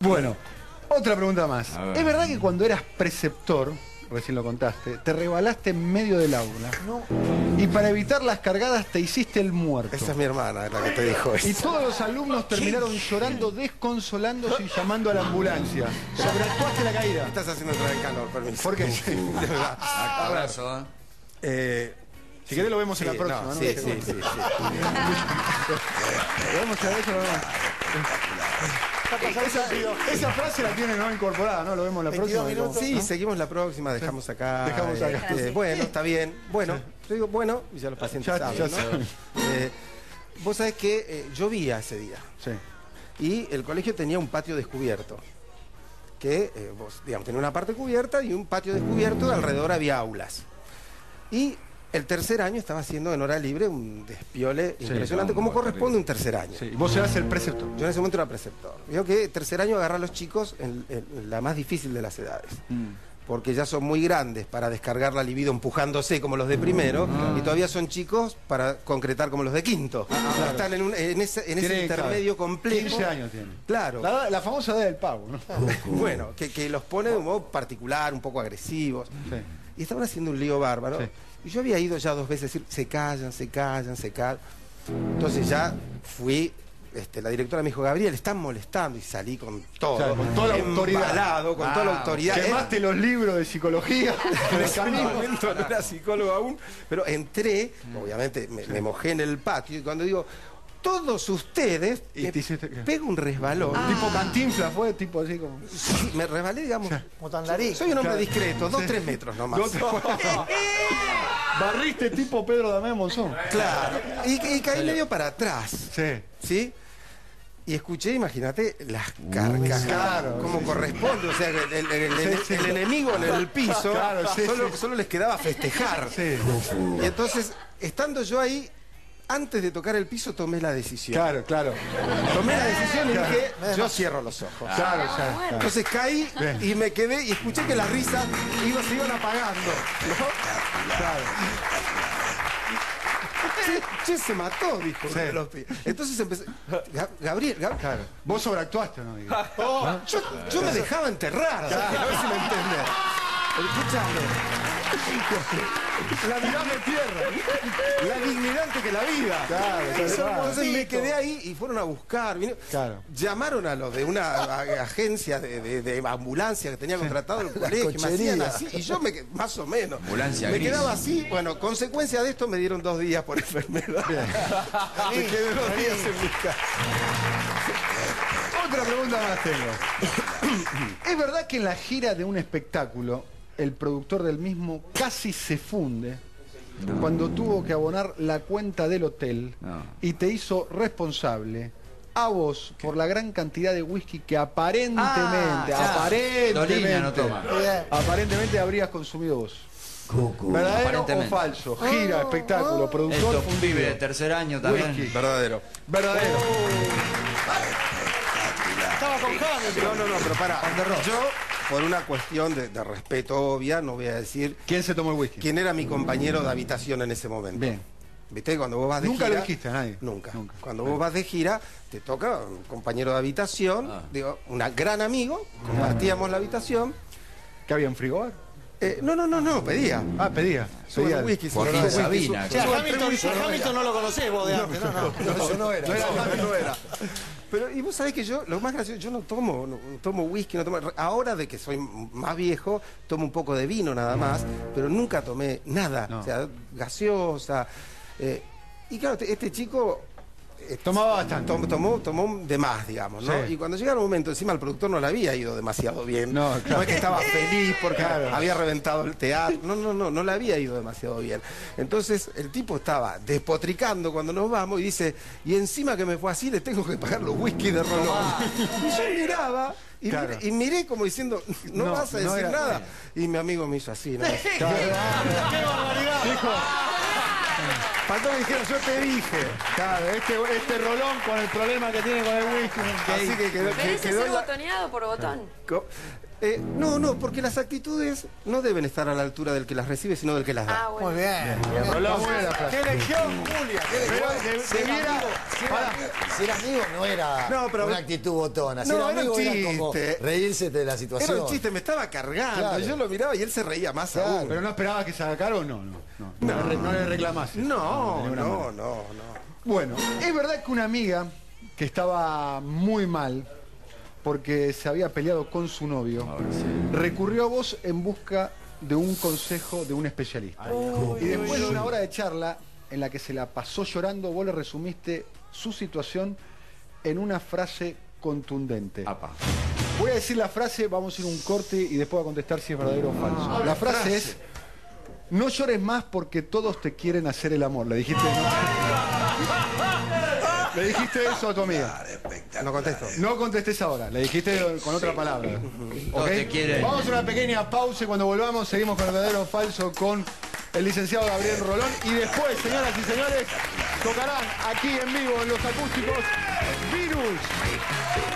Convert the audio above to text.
Bueno, otra pregunta más. ¿Es verdad que cuando eras preceptor, recién lo contaste, te rebalaste en medio del aula? No. Y para evitar las cargadas te hiciste el muerto. Esa es mi hermana, la que te dijo eso. Y todos los alumnos terminaron llorando, desconsolándose y llamando a la ambulancia. Sobreactuaste la caída. Me estás haciendo entrar en calor, permiso. ¿Por qué? De verdad. Abrazo, Si querés lo vemos en la próxima, ¿no? Sí. Lo vemos a eso, lo vemos. Esa frase la tiene no incorporada, ¿no? Lo vemos la próxima. Sí, ¿no? seguimos la próxima, dejamos acá. Dejamos acá. Bueno, está bien. Bueno, yo digo, bueno, y ya los pacientes saben, ¿no? saben. Vos sabés que llovía ese día. Sí. Y el colegio tenía un patio descubierto. Que, vos, digamos, tenía una parte cubierta y un patio descubierto, alrededor había aulas. Y el tercer año estaba haciendo en hora libre un despiole impresionante, como corresponde un tercer año. Sí. Vos eras el preceptor. Yo en ese momento era preceptor. Digo que tercer año agarra a los chicos en la más difícil de las edades. Porque ya son muy grandes para descargar la libido empujándose como los de primero, y todavía son chicos para concretar como los de quinto. Claro. Están en ese intermedio complejo. 15 años tienen. Claro. La famosa edad del pavo, ¿no? Bueno, que los pone de un modo particular, un poco agresivos. Sí. Y estaban haciendo un lío bárbaro. Sí. Y yo había ido ya 2 veces a decir, se callan. Entonces ya fui, la directora me dijo, Gabriel, están molestando. Y salí con todo. Claro, con toda la autoridad. Con toda la autoridad. Quemaste los libros de psicología. En ese momento no era psicólogo aún. Pero entré, obviamente me mojé en el patio. Y cuando digo, todos ustedes, pego un resbalón. Tipo Cantinflas fue, tipo así como... Sí, me resbalé, digamos. Motandarí. Soy un hombre discreto, 2-3 metros nomás. Barriste tipo Pedro Damián Monzón. Claro. Y caí medio para atrás. Sí. ¿Sí? Y escuché, imagínate, las carcajadas, como corresponde. O sea, el enemigo en el piso, solo les quedaba festejar. Sí. Y entonces, estando yo ahí, antes de tocar el piso, tomé la decisión. Claro. Tomé la decisión y dije, yo cierro los ojos. Claro. Entonces caí y me quedé y escuché que las risas se iban apagando, ¿no? Claro. Che, se mató, dijo. Sí. Entonces empecé. Gabriel. Claro. Vos sobreactuaste, ¿no? Yo me dejaba enterrar. A ver si me entendés. Escuchame. La mirada de tierra. La dignidad antes que la vida. Claro. Entonces me quedé ahí y fueron a buscar. Claro. Llamaron a los de una agencia de ambulancia que tenía contratado el colegio. Me hacían así. Y yo más o menos. Ambulancia me gris. quedaba así. Bueno, consecuencia de esto me dieron 2 días por enfermedad. Me quedé 2 días en mi casa. Otra pregunta más tengo. ¿Es verdad que en la gira de un espectáculo el productor del mismo casi se funde cuando tuvo que abonar la cuenta del hotel y te hizo responsable a vos por la gran cantidad de whisky que aparentemente Dolina no toma. aparentemente habrías consumido vos? ¿Verdadero o falso? Gira, espectáculo, productor, Esto fue un fundido. pibe de tercer año también. Whisky. Verdadero. Verdadero. Estaba con James. No, pero para. Yo, por una cuestión de respeto obvia, no voy a decir ¿Quién se tomó el whisky? quién era mi compañero de habitación en ese momento. Bien. ¿Viste? Cuando vos vas de Nunca gira... lo dijiste a nadie. Nunca. Cuando vos vas de gira, te toca un compañero de habitación, digo, un gran amigo, compartíamos la habitación. ¿Qué había en frigobar? No, pedía. Pedía. Sube un whisky, Joaquín sube un whisky, Sabina. Che, Hamilton no lo conocés vos de antes, No era. No era. Pero, y vos sabés que yo, lo más gracioso, yo no tomo whisky, ahora de que soy más viejo, tomo un poco de vino nada más, pero nunca tomé nada, o sea, gaseosa. Y claro, este chico... Tomaba bastante. Tomó de más, digamos, ¿no? Sí. Y cuando llegara un momento, encima el productor no le había ido demasiado bien. No, claro. No es que estaba feliz porque había reventado el teatro. No le había ido demasiado bien. Entonces el tipo estaba despotricando cuando nos vamos y dice, y encima que me fue así, le tengo que pagar los whisky de Rolón. Y yo miraba y miré como diciendo, no vas a decir nada. Y mi amigo me hizo así, ¿no? ¡Qué barbaridad! Faltó que dijera, yo te dije. Claro, este Rolón con el problema que tiene con el whisky. Así que Merece quedó ser botoneado por botón. No, porque las actitudes no deben estar a la altura del que las recibe, sino del que las da. Ah, bueno. Muy bien. Rolón, buena la frase. ¡Qué elección, Julia! ¡Qué Pero elección! debiera... Si era amigo no era No, pero- una actitud botona. Si No, era era amigo un era como chiste. reírse de la situación. Era un chiste, me estaba cargando. Claro. Yo lo miraba y él se reía más Claro. aún. Pero no esperaba que se haga cargo, no. No le reclamás. No. Bueno, es verdad que una amiga que estaba muy mal porque se había peleado con su novio, recurrió a vos en busca de un consejo de un especialista. Y después de una hora de charla en la que se la pasó llorando, vos le resumiste su situación en una frase contundente. Apa. Voy a decir la frase, vamos a ir a un corte y después a contestar si es verdadero o falso. La frase es: no llores más porque todos te quieren hacer el amor. Le dijiste, ¿Le dijiste eso a tu amiga? No contesto. No contestes ahora, le dijiste con otra palabra. Todos ¿Ok? te quieren. Vamos a una pequeña pausa y cuando volvamos seguimos con el verdadero o falso con el licenciado Gabriel Rolón. Y después, señoras y señores, tocarán aquí en vivo en Los Acústicos Virus.